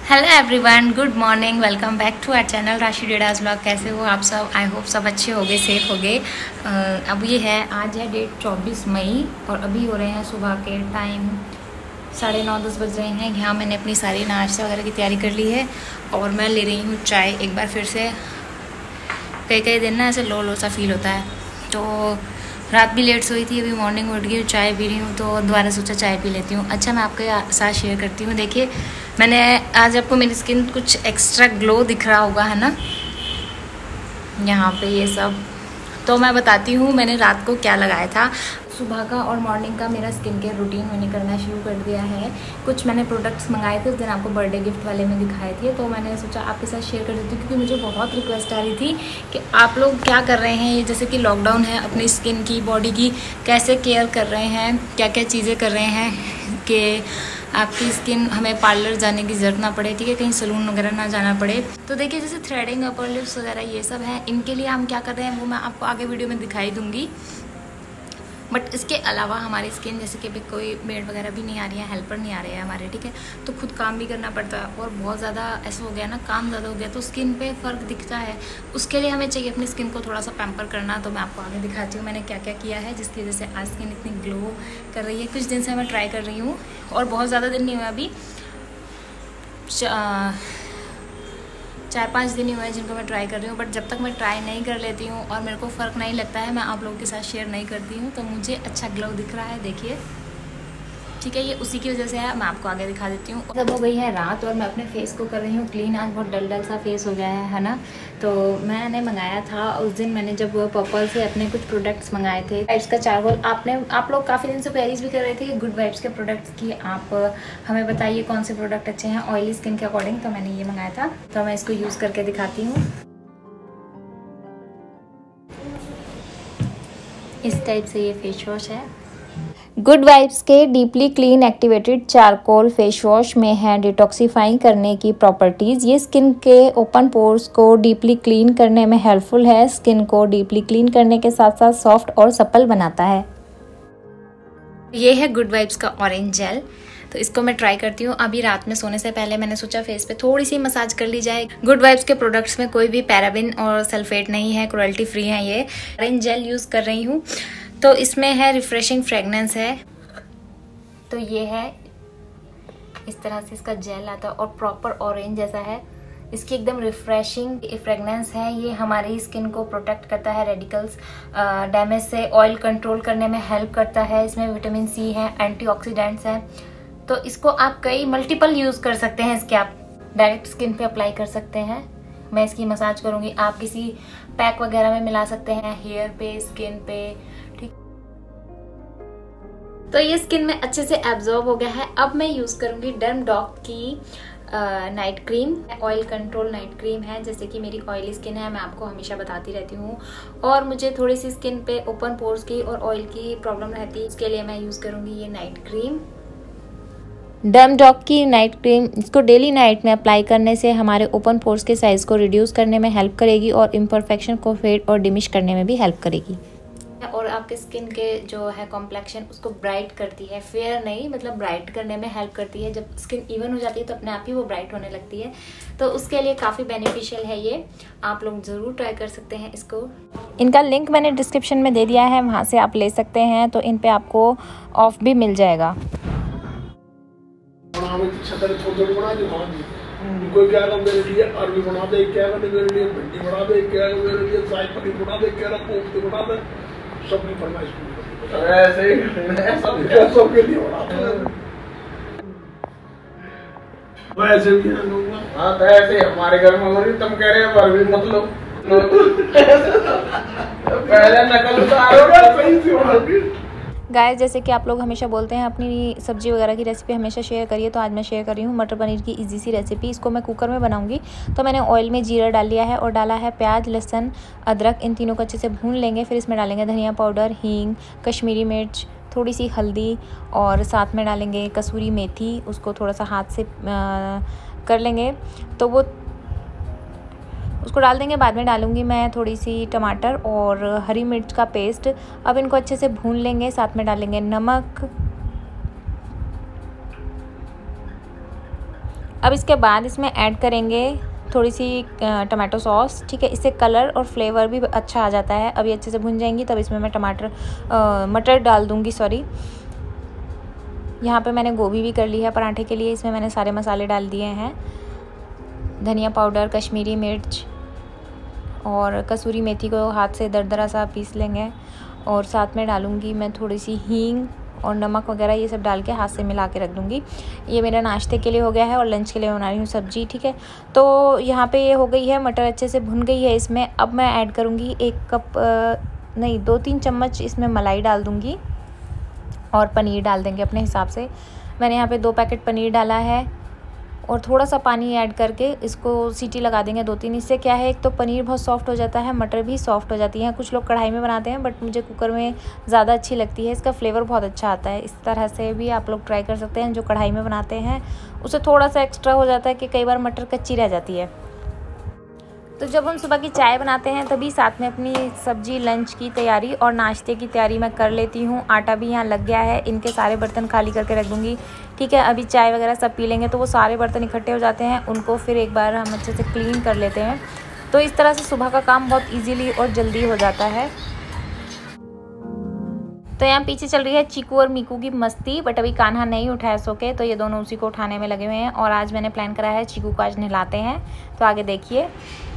Hello everyone, good morning. Welcome back to our channel Rashi डेडास blog. कैसे हो आप सब? आई होप सब अच्छे होंगे, सेफ होंगे। अब ये है, आज है डेट 24 मई और अभी हो रहे हैं सुबह के टाइम 9:30-10 बज रहे हैं। यहाँ मैंने अपनी सारी नाश्ता वगैरह की तैयारी कर ली है और मैं ले रही हूँ चाय। एक बार फिर से कई दिन ना ऐसे लो सा फील होता है, तो रात भी लेट सोई थी, अभी मॉर्निंग उठ गई, चाय पी रही हूँ, तो दोबारा सोचा चाय पी लेती हूँ। अच्छा, मैं आपके साथ शेयर करती हूँ। देखिए, मैंने आज आपको मेरी स्किन कुछ एक्स्ट्रा ग्लो दिख रहा होगा, है ना, यहाँ पे ये सब। तो मैं बताती हूँ मैंने रात को क्या लगाया था। सुबह का और मॉर्निंग का मेरा स्किन केयर रूटीन मैंने करना शुरू कर दिया है। कुछ मैंने प्रोडक्ट्स मंगाए थे, उस दिन आपको बर्थडे गिफ्ट वाले में दिखाए थे, तो मैंने सोचा आपके साथ शेयर कर देती हूँ, क्योंकि मुझे बहुत रिक्वेस्ट आ रही थी कि आप लोग क्या कर रहे हैं, जैसे कि लॉकडाउन है, अपनी स्किन की, बॉडी की कैसे केयर कर रहे हैं, क्या क्या चीज़ें कर रहे हैं कि आपकी स्किन, हमें पार्लर जाने की ज़रूरत ना पड़े, ठीक है, कहीं सलून वगैरह ना जाना पड़े। तो देखिए, जैसे थ्रेडिंग, अपर लिप्स वगैरह ये सब है, इनके लिए हम क्या कर रहे हैं वो मैं आपको आगे वीडियो में दिखाई दूँगी। बट इसके अलावा हमारी स्किन, जैसे कि अभी कोई मेड वगैरह भी नहीं आ रही है, हेल्पर नहीं आ रहे हैं हमारे, ठीक है, तो खुद काम भी करना पड़ता है और बहुत ज़्यादा ऐसा हो गया ना, काम ज़्यादा हो गया तो स्किन पे फ़र्क दिखता है। उसके लिए हमें चाहिए अपनी स्किन को थोड़ा सा पैम्पर करना। तो मैं आपको आगे दिखाती हूँ मैंने क्या क्या किया है, जिसकी वजह से आज स्किन इतनी ग्लो कर रही है। कुछ दिन से मैं ट्राई कर रही हूँ और बहुत ज़्यादा दिन नहीं हुआ, अभी 4-5 दिन ही हुए हैं जिनको मैं ट्राई कर रही हूँ। बट जब तक मैं ट्राई नहीं कर लेती हूँ और मेरे को फ़र्क नहीं लगता है, मैं आप लोगों के साथ शेयर नहीं करती हूँ। तो मुझे अच्छा ग्लो दिख रहा है, देखिए, ठीक है, ये उसी की वजह से है। मैं आपको आगे दिखा देती हूँ। अब हो गई है रात और मैं अपने फेस को कर रही हूँ क्लीन। आज बहुत डल सा फेस हो गया है ना। तो मैंने मंगाया था उस दिन, मैंने जब पर्पल से अपने कुछ प्रोडक्ट्स मंगाए थे, वाइब्स का चारकोल। आप लोग काफ़ी दिन से क्वेरीज भी कर रहे थे गुड वाइब्स के प्रोडक्ट्स की, आप हमें बताइए कौन से प्रोडक्ट अच्छे हैं ऑयली स्किन के अकॉर्डिंग। तो मैंने ये मंगाया था, तो मैं इसको यूज़ करके दिखाती हूँ। इस टाइप से ये फेस वॉश है। गुड वाइब्स के deeply clean activated charcoal face wash में है डिटॉक्सिफाइंग करने की प्रॉपर्टीज़। ये स्किन के ओपन पोर्स को डीपली क्लीन करने में हेल्पफुल है। स्किन को डीपली क्लीन करने के साथ साथ सॉफ्ट और सप्पल बनाता है। ये है गुड वाइब्स का ऑरेंज जेल, तो इसको मैं ट्राई करती हूँ। अभी रात में सोने से पहले मैंने सोचा फेस पे थोड़ी सी मसाज कर ली जाए। गुड वाइब्स के प्रोडक्ट्स में कोई भी पैराबिन और सल्फेट नहीं है, क्रुएल्टी फ्री है। ये ऑरेंज जेल यूज़ कर रही हूँ, तो इसमें है रिफ्रेशिंग फ्रेगनेंस है। तो ये है, इस तरह से इसका जेल आता है और प्रॉपर ऑरेंज जैसा है। इसकी एकदम रिफ्रेशिंग फ्रेगनेंस है। ये हमारी स्किन को प्रोटेक्ट करता है रेडिकल्स डैमेज से, ऑयल कंट्रोल करने में हेल्प करता है। इसमें विटामिन सी है, एंटीऑक्सीडेंट्स हैं। तो इसको आप कई मल्टीपल यूज़ कर सकते हैं। इसके आप डायरेक्ट स्किन पे अप्लाई कर सकते हैं। मैं इसकी मसाज करूँगी, आप किसी पैक वगैरह में मिला सकते हैं, हेयर पे, स्किन पे, ठीक। तो ये स्किन में अच्छे से एब्जॉर्ब हो गया है। अब मैं यूज़ करूँगी डर्मडॉक की night cream. Oil control night cream है। जैसे कि मेरी ऑयली स्किन है, मैं आपको हमेशा बताती रहती हूँ, और मुझे थोड़ी सी स्किन पे ओपन पोर्स की और ऑयल की प्रॉब्लम रहती है, इसके लिए मैं यूज़ करूँगी ये नाइट क्रीम, डर्मडॉक की नाइट क्रीम। इसको डेली नाइट में अप्लाई करने से हमारे ओपन पोर्स के साइज़ को रिड्यूस करने में हेल्प करेगी और इम्परफेक्शन को फेड और डिमिश करने में भी हेल्प करेगी। और आपके स्किन के जो है कॉम्प्लेक्शन, उसको ब्राइट करती है, फेयर नहीं, मतलब ब्राइट करने में हेल्प करती है। जब स्किन इवन हो जाती है तो अपने आप ही वो ब्राइट होने लगती है। तो उसके लिए काफ़ी बेनिफिशियल है ये, आप लोग ज़रूर ट्राई कर सकते हैं इसको। इनका लिंक मैंने डिस्क्रिप्शन में दे दिया है, वहाँ से आप ले सकते हैं। तो इन पे आपको ऑफ भी मिल जाएगा। कोई क्या मेरे लिए अरबी बना दे, क्या मेरे लिए भिंडी बना दे, क्या मेरे लिए शाही पनीर बना दे, क्या कोफ्ते बना दे, सबकी फरमाइश पूरी। ऐसे ही सबके लिए बनाते हैं, वैसे भी है लोग। हाँ, तो ऐसे हमारे घर में हो रही, तुम कह रहे हो अरबी मतलब पहले नकल उतारो, सही से अरबी। गाइस, जैसे कि आप लोग हमेशा बोलते हैं अपनी सब्जी वगैरह की रेसिपी हमेशा शेयर करिए, तो आज मैं शेयर कर रही हूँ मटर पनीर की इजी सी रेसिपी। इसको मैं कुकर में बनाऊंगी। तो मैंने ऑयल में जीरा डाल लिया है और डाला है प्याज, लहसुन, अदरक, इन तीनों को अच्छे से भून लेंगे। फिर इसमें डालेंगे धनिया पाउडर, हींग, कश्मीरी मिर्च, थोड़ी सी हल्दी और साथ में डालेंगे कसूरी मेथी। उसको थोड़ा सा हाथ से कर लेंगे, तो वो उसको डाल देंगे। बाद में डालूंगी मैं थोड़ी सी टमाटर और हरी मिर्च का पेस्ट। अब इनको अच्छे से भून लेंगे। साथ में डालेंगे नमक, अब इसके बाद इसमें ऐड करेंगे थोड़ी सी टमाटो सॉस, ठीक है। इससे कलर और फ्लेवर भी अच्छा आ जाता है। अभी अच्छे से भुन जाएंगी तब इसमें मैं मटर डाल दूँगी, सॉरी। यहाँ पे मैंने गोभी भी कर ली है पराठे के लिए। इसमें मैंने सारे मसाले डाल दिए हैं, धनिया पाउडर, कश्मीरी मिर्च और कसूरी मेथी को हाथ से दरदरा सा पीस लेंगे। और साथ में डालूँगी मैं थोड़ी सी हींग और नमक वगैरह, ये सब डाल के हाथ से मिला के रख दूँगी। ये मेरा नाश्ते के लिए हो गया है और लंच के लिए बना रही हूँ सब्जी, ठीक है। तो यहाँ पे ये हो गई है, मटर अच्छे से भुन गई है। इसमें अब मैं ऐड करूँगी 2-3 चम्मच इसमें मलाई डाल दूँगी और पनीर डाल देंगे अपने हिसाब से। मैंने यहाँ पे 2 पैकेट पनीर डाला है और थोड़ा सा पानी ऐड करके इसको सीटी लगा देंगे 2-3। इससे क्या है, एक तो पनीर बहुत सॉफ्ट हो जाता है, मटर भी सॉफ्ट हो जाती है। कुछ लोग कढ़ाई में बनाते हैं बट मुझे कुकर में ज़्यादा अच्छी लगती है, इसका फ्लेवर बहुत अच्छा आता है। इस तरह से भी आप लोग ट्राई कर सकते हैं। जो कढ़ाई में बनाते हैं उससे थोड़ा सा एक्स्ट्रा हो जाता है कि कई बार मटर कच्ची रह जाती है। तो जब हम सुबह की चाय बनाते हैं तभी साथ में अपनी सब्जी, लंच की तैयारी और नाश्ते की तैयारी मैं कर लेती हूँ। आटा भी यहाँ लग गया है, इनके सारे बर्तन खाली करके रख दूँगी, ठीक है। अभी चाय वगैरह सब पी लेंगे तो वो सारे बर्तन इकट्ठे हो जाते हैं, उनको फिर एक बार हम अच्छे से क्लीन कर लेते हैं। तो इस तरह से सुबह का काम बहुत ईजीली और जल्दी हो जाता है। तो यहाँ पीछे चल रही है चीकू और मीकू की मस्ती, बट अभी कान्हा नहीं उठा है सो के, तो ये दोनों उसी को उठाने में लगे हुए हैं। और आज मैंने प्लान करा है चीकू को आज नहलाते हैं, तो आगे देखिए।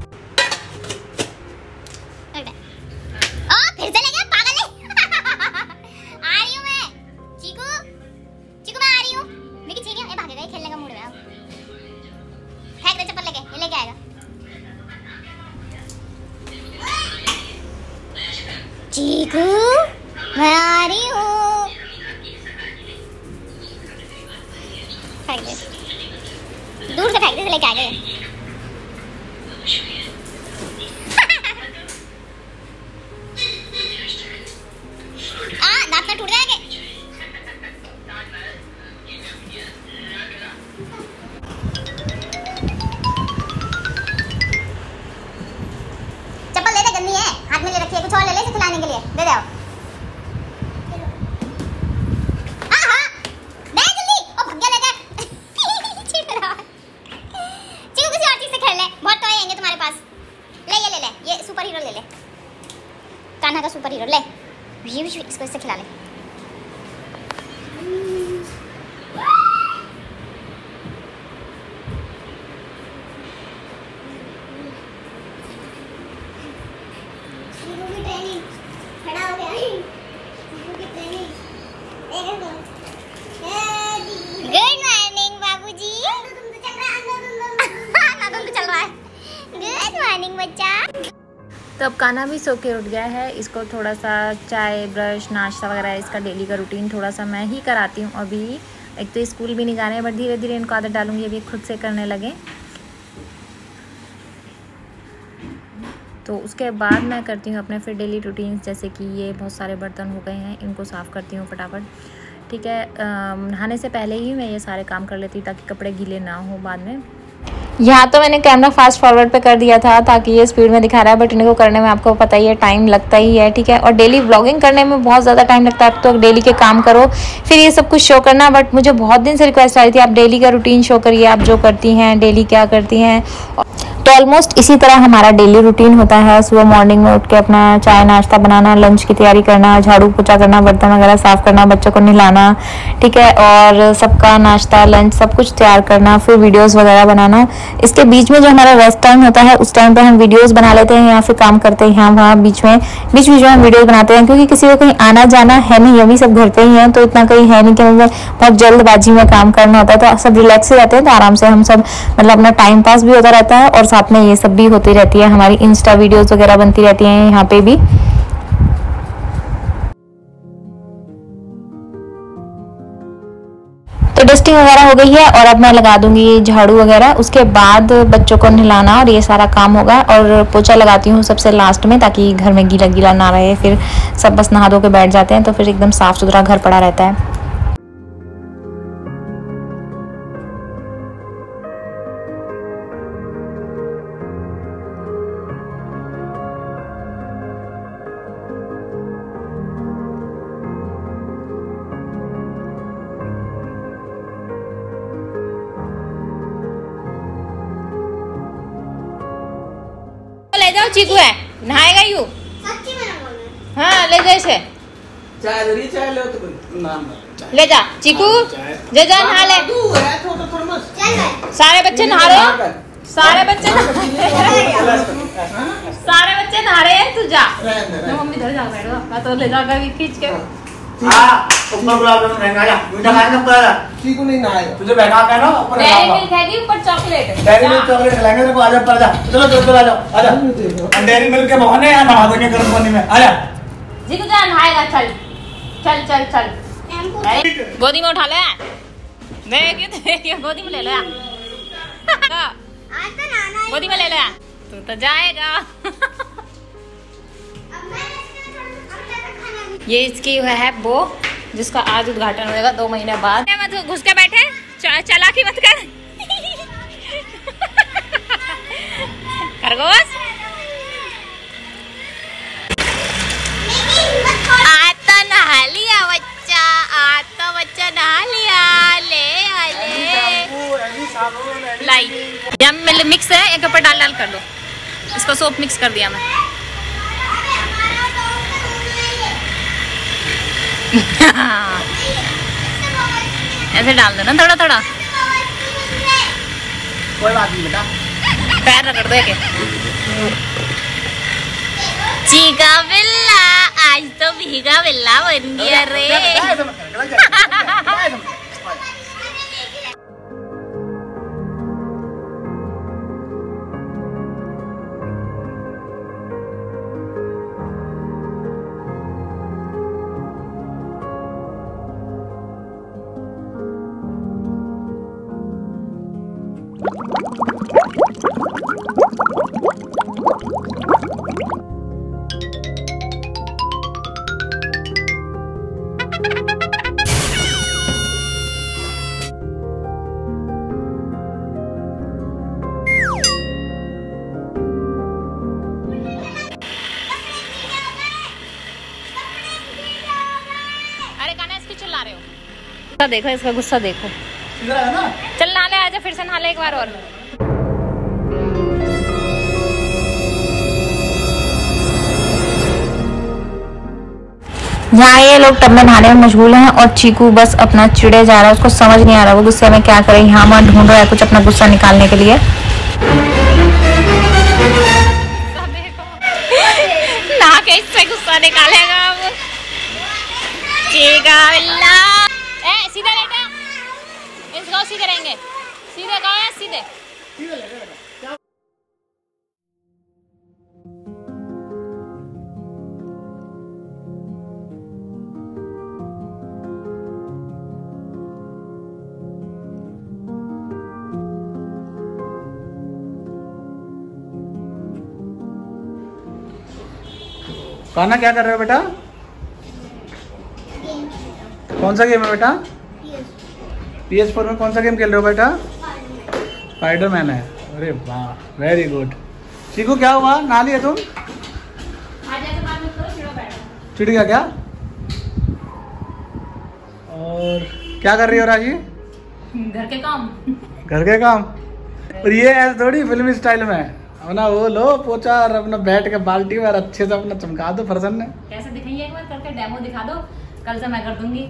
चीकू मैं आ रही हूँ, फेंक दे, दूर से फेंक दे, लेके आ गए। दांत ना टूट जाएंगे। चप्पल ले दे, गंदी है, हाथ में ले रखी है, कुछ और ले ले इसे खिलाने के लिए, दे दे। कान्हा का सुपर हीरो ले, इसको इससे खिला ले। गुड मॉर्निंग बाबूजी। चल रहा है। गुड मॉर्निंग बच्चा। तो अब कान्हा भी सो के उठ गया है। इसको थोड़ा सा चाय, ब्रश, नाश्ता वगैरह इसका डेली का रूटीन थोड़ा सा मैं ही कराती हूँ अभी। एक तो स्कूल भी नहीं जा रहे हैं बट धीरे धीरे इनको आदत डालूंगी, अभी खुद से करने लगे। तो उसके बाद मैं करती हूँ अपने फिर डेली रूटीन्स, जैसे कि ये बहुत सारे बर्तन हो गए हैं, इनको साफ़ करती हूँ फटाफट, ठीक है। नहाने से पहले ही मैं ये सारे काम कर लेती हूँ ताकि कपड़े गीले ना हो बाद में। यहाँ तो मैंने कैमरा फास्ट फॉरवर्ड पे कर दिया था ताकि ये स्पीड में दिखा रहा है, बट इनको करने में आपको पता ही है टाइम लगता ही है, ठीक है। और डेली व्लॉगिंग करने में बहुत ज़्यादा टाइम लगता है। आप तो डेली के काम करो फिर ये सब कुछ शो करना, बट मुझे बहुत दिन से रिक्वेस्ट आ रही थी आप डेली का रूटीन शो करिए, आप जो करती हैं डेली क्या करती हैं। तो ऑलमोस्ट इसी तरह हमारा डेली रूटीन होता है। सुबह मॉर्निंग में उठ के अपना चाय नाश्ता बनाना, लंच की तैयारी करना, झाड़ू पोछा करना, बर्तन वगैरह साफ़ करना, बच्चों को नहलाना, ठीक है, और सबका नाश्ता लंच सब कुछ तैयार करना, फिर वीडियोस वगैरह बनाना। इसके बीच में जो हमारा रेस्ट टाइम होता है उस टाइम पे हम वीडियोस बना लेते हैं या फिर काम करते हैं यहाँ वहाँ बीच में हम वीडियोस बनाते हैं, क्योंकि किसी को कहीं आना जाना है नहीं, अभी सब घर पे ही हैं तो इतना कहीं है नहीं कि मतलब बहुत जल्दबाजी में काम करना होता है। तो सब रिलैक्स से रहते हैं, तो आराम से हम सब मतलब अपना टाइम पास भी होता रहता है और साथ में ये सब भी होती रहती है, हमारी इंस्टा वीडियोस वगैरह बनती रहती हैं यहाँ पे भी। तो डस्टिंग वगैरह हो गई है और अब मैं लगा दूंगी झाड़ू वगैरह। उसके बाद बच्चों को नहलाना और ये सारा काम होगा, और पोछा लगाती हूँ सबसे लास्ट में ताकि घर में गीला गीला ना रहे। फिर सब बस नहा धो के बैठ जाते हैं तो फिर एकदम साफ सुथरा घर पड़ा रहता है। ले जाओ, चीकू है नहाएगा यू। हाँ ले जा इसे, चाय ले तो कोई नाम ले जा चीकू, जा जा नहा ले। सारे बच्चे नहा रहे हैं, सारे बच्चे नहा रहे हैं, तू जा। मम्मी इधर जा बैठो, मैं तो ले जाकर खींच के। चीकू नहीं नहाएगा, तुझे बैठा के ना ऊपर डेयरी मिल्क है ऊपर चॉकलेट, डेयरी मिल्क चॉकलेट खिलाएंगे तेरे को। आजा पर जा, चलो चलो आ जाओ, आजा। डेयरी मिल्क के बहाने यहाँ नहा देंगे गर्म पानी में, आजा। जीकू जा नहाएगा, चल चल चल चल। गोदी में उठा ले, देखिए गोदी में ले लो, गोदी में ले लो, तू तो जाएगा। ये इसकी है वो जिसका आज उद्घाटन होगा 2 महीने बाद। मत घुस के बैठे, चालाकी मत कर। खरगोश आता नहा लिया बच्चा, आता बच्चा नहा लिया, ले लाई। यम मिक्स है, एक ऊपर डाल कर दो, इसको सोप मिक्स कर दिया मैं। ऐसे डाल दो ना थोड़ा थोड़ा, कोई बात नहीं बेटा, पैर रगड़ दो के। चीका बिल्ला आज तो भीगा बिल्ला बन गया रे। देखो इसका गुस्सा देखो, चल नहा ले, आजा फिर से नहा ले एक बार और। यहाँ ये लोग टब में नहाने में मशगूल हैं और चीकू बस अपना चिड़े जा रहा है, उसको समझ नहीं आ रहा वो गुस्से में क्या करे। यहाँ वहाँ ढूंढ रहा है कुछ अपना गुस्सा निकालने के लिए। नहा के इससे गुस्सा निकालेगा अब। सीधा लेटा, इसको सीधे रहेंगे, सीधे गाओ या सीधे। कान्हा क्या कर रहे हो बेटा? कौन सा गेम है बेटा? PS4 में कौन सा गेम खेल रहे हो बेटा? स्पाइडरमैन है। अरे वाह, वेरी गुड। चीकू क्या हुआ, नहा लिया तुम? चिढ़ गया क्या? और क्या कर रही हो राजी? घर के काम। घर के काम। और ये ऐसे थोड़ी फिल्मी स्टाइल में अपना वो लो पोचा और अपना बैठ के बाल्टी में अच्छे से अपना चमका दो फरसन ने। कैसे दिखाइए एक बार करके डेमो दिखा दो, कल से मैं कर दूंगी।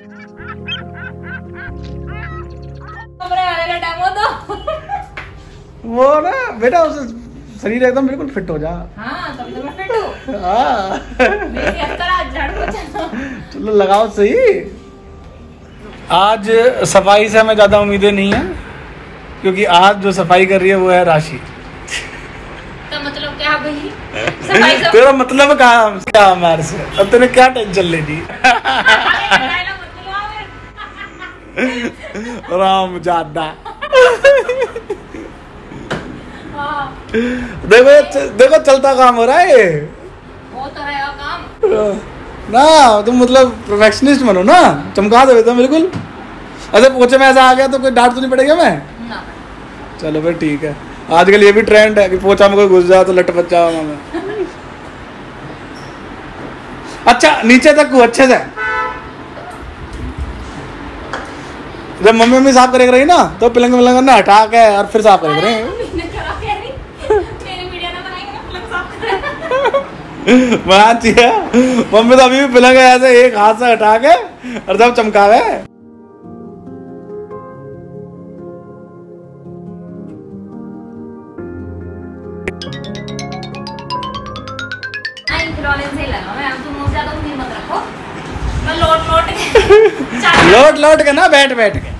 डेमो दो। वो ना बेटा उसे शरीर एकदम बिल्कुल फिट हो जा। हाँ, तभी तो मैं फिट हूँ। हाँ। चलो लगाओ सही। आज सफाई से हमें ज्यादा उम्मीदें नहीं है क्योंकि आज जो सफाई कर रही है वो है राशि। तो मतलब क्या भाई? सफाई से तेरा मतलब क्या हमारे से? अब तूने क्या टेंशन लेनी? राम जादा। देखो चलता काम हो रहा है। वो तो है काम ना, तुम मतलब प्रोफेशनिस्ट बनो ना, चमका दो तो बिल्कुल। अच्छा पोछे में ऐसा आ गया तो कोई डांट तो नहीं पड़ेगा मैं? ना। चलो फिर ठीक है। आजकल ये भी ट्रेंड है कि पोछा में कोई घुस जाए तो लट बच जाओ मैं। अच्छा नीचे तक को अच्छे से। जब मम्मी साफ करे रही ना तो पलंग ना हटा के और फिर साफ करे रही। बना चाहिए। मम्मी तो अभी भी पिलंग ऐसे एक हाथ से हटा के और जब चमकावे। लोट लोट के ना बैठ बैठ के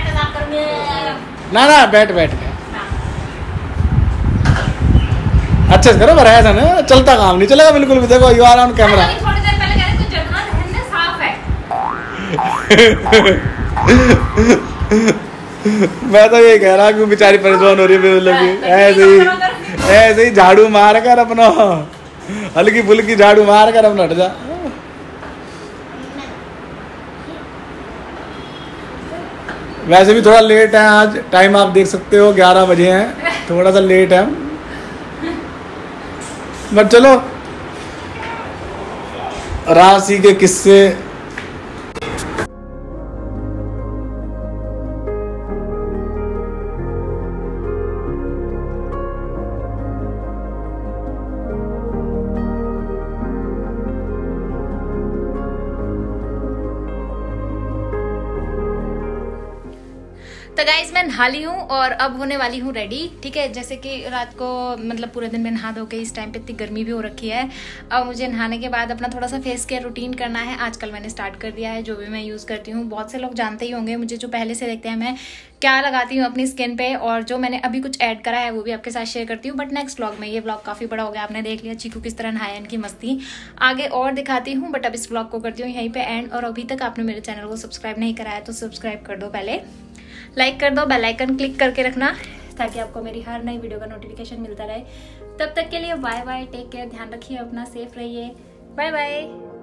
ना बैठ बैठ के अच्छे से करो। बराया था ना, चलता काम नहीं चलेगा बिल्कुल भी। देखो यू आर ऑन कैमरा। थोड़ी देर पहले कह रहे थे जगना रहने साफ है। मैं तो ये कह रहा हूँ बेचारी परेशान हो रही है लगी ऐसे ही झाड़ू मार कर अपना हल्की फुल्की झाड़ू मार कर अपना हट जा। वैसे भी थोड़ा लेट है आज, टाइम आप देख सकते हो 11 बजे हैं, थोड़ा सा लेट है बट चलो राशि के किस्से। तो गाइज मैं नहा ली हूँ और अब होने वाली हूँ रेडी। ठीक है, जैसे कि रात को मतलब पूरे दिन में नहा धो के इस टाइम पे इतनी गर्मी भी हो रखी है। अब मुझे नहाने के बाद अपना थोड़ा सा फेस केयर रूटीन करना है। आजकल मैंने स्टार्ट कर दिया है, जो भी मैं यूज़ करती हूँ। बहुत से लोग जानते ही होंगे मुझे, जो पहले से देखते हैं मैं क्या लगाती हूँ अपनी स्किन पे, और जो मैंने अभी कुछ ऐड करा है वो भी आपके साथ शेयर करती हूँ। बट नेक्स्ट व्लॉग में, ये व्लॉग काफ़ी बड़ा हो गया, आपने देख लिया चीकू किस तरह नहाया, इनकी मस्ती आगे और दिखाती हूँ। बट अब इस व्लॉग को करती हूँ यहीं पे एंड। और अभी तक आपने मेरे चैनल को सब्सक्राइब नहीं कराया तो सब्सक्राइब कर दो, पहले लाइक कर दो, बेल आइकन क्लिक करके रखना ताकि आपको मेरी हर नई वीडियो का नोटिफिकेशन मिलता रहे। तब तक के लिए बाय बाय, टेक केयर, ध्यान रखिए अपना, सेफ रहिए, बाय बाय।